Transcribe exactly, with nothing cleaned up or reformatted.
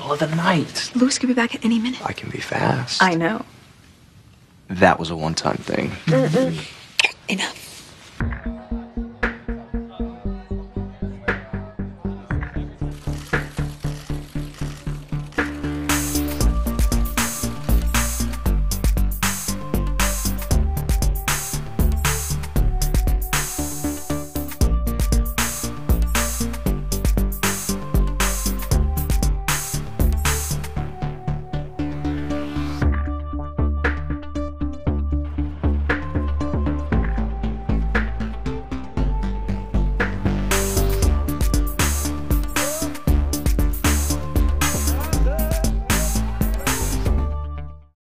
middle of the night. Louis could be back at any minute. I can be fast. I know. That was a one-time thing. Mm-mm. Enough.